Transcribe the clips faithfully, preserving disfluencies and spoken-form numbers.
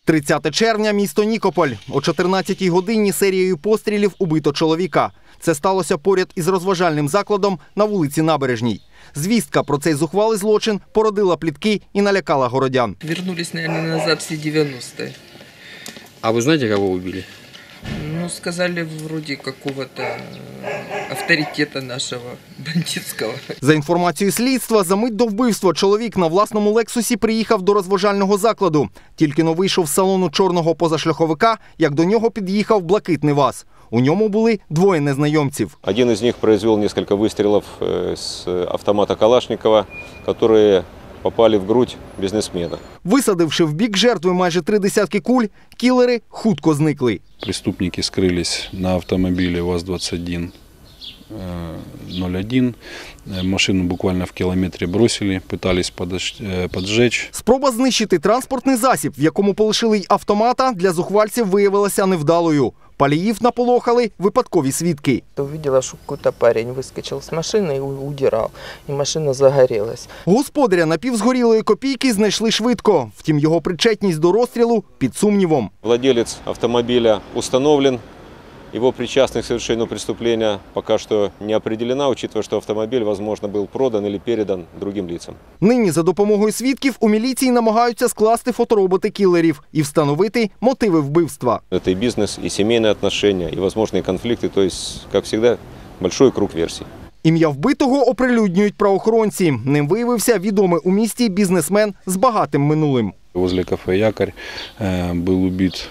тридцяте червня, місто Нікополь. О чотирнадцятій годині серією пострілів убито чоловіка. Це сталося поряд із розважальним закладом на вулиці Набережній. Звістка про цей зухвалий злочин породила плітки і налякала городян. Вернулись, наверное, назад все девяностые. А вы знаете, кого убили? Ну, сказали, вроде какого-то авторитета нашего бандитского. За інформацією слідства, за мить до вбивства чоловік на власному «Лексусі» приїхав до розважального закладу. Тільки-но вийшов з салону чорного позашляховика, як до нього під'їхав блакитний ВАЗ. У ньому були двоє незнайомців. Один из них произвел несколько выстрелов с автомата Калашникова, которые попали в грудь бізнесмена. Висадивши в бік жертви майже три десятки куль, кілери хутко зникли. Преступники скрылись на автомобиле ВАЗ двадцать один ноль один. Машину буквально в километре бросили, пытались поджечь. Спроба знищити транспортний засіб, в якому полишили й автомата, для зухвальців виявилася невдалою. Паліїв наполохали випадкові свідки. Увидела, что какой-то парень выскочил с машины и удирал, и машина загорелась. Господаря напівзгорілої копійки знайшли швидко. Втім, його причетність до розстрілу під сумнівом. Владелец автомобиля установлен. Его причастность к совершению преступления пока что не определена, учитывая, что автомобиль, возможно, был продан или передан другим лицам. Нині за допомогою свідків у міліції намагаються скласти фотороботи кілерів і встановити мотиви вбивства. Это и бизнес, и семейные отношения, и возможные конфликты, то есть, как всегда, большой круг версий. Ім'я вбитого оприлюднюють правоохоронці. Ним виявився відомий у місті бізнесмен з багатим минулим. Возле кафе «Якорь» был убит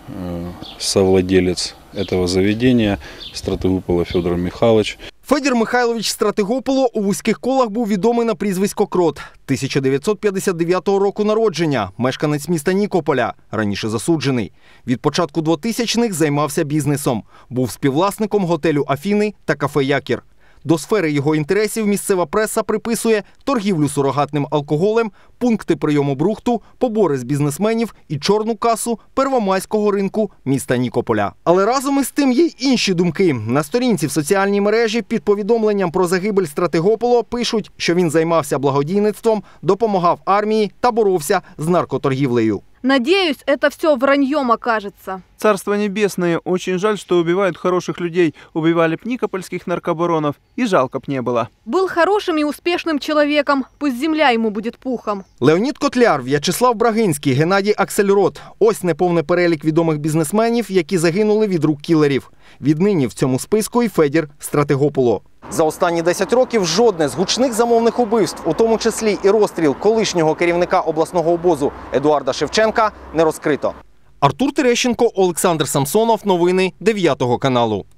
совладелец этого заведения Стратегополо Федор Михайлович. Федір Михайлович Стратегополо у вузьких колах був відомий на прізвисько Крот. тисяча дев'ятсот п'ятдесят дев'ятого року народження, мешканець міста Нікополя, раніше засуджений. Від початку двотисячних займався бізнесом. Був співвласником готелю «Афіни» та кафе «Якір». До сфери його інтересів місцева преса приписує торгівлю сурогатним алкоголем, пункти прийому брухту, побори з бізнесменів і чорну касу первомайського ринку міста Нікополя. Але разом із тим є й інші думки. На сторінці в соціальній мережі під повідомленням про загибель Стратегополо пишуть, що він займався благодійництвом, допомагав армії та боровся з наркоторгівлею. Надеюсь, это все враньем окажется. Царство небесное, очень жаль, что убивают хороших людей. Убивали б никопольских наркобаронов, и жалко б не было. Был хорошим и успешным человеком, пусть земля ему будет пухом. Леонід Котляр, В'ячеслав Брагинський, Геннадій Аксельрод. Ось неповний перелік відомих бізнесменів, які загинули від рук кілерів. Віднині в цьому списку і Федір Стратегополо. За останні десять років жодне з гучних замовних убивств, у тому числі і розстріл колишнього керівника обласного обозу Едуарда Шевченка, не розкрито. Артур Терещенко, Олександр Самсонов. Новини дев'ятого каналу.